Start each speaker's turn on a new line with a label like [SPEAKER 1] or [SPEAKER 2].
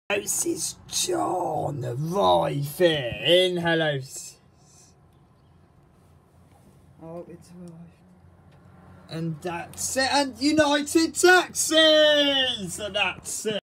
[SPEAKER 1] This is John arriving. Hello. Oh, it's arrived. And that's it. And United Taxis. And that's it.